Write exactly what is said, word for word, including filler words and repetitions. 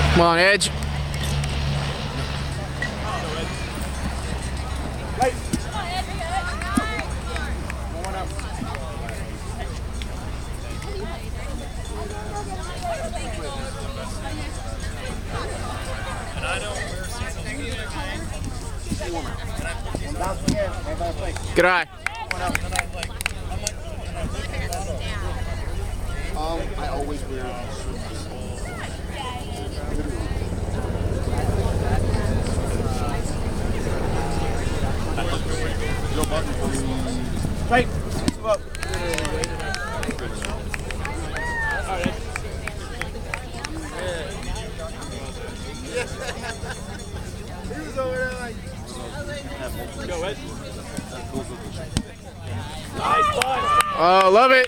Come on, Edge. Good eye. Um, I always wear Right. Move up. He was over there like. Go, Ed. Nice one. Oh, love it.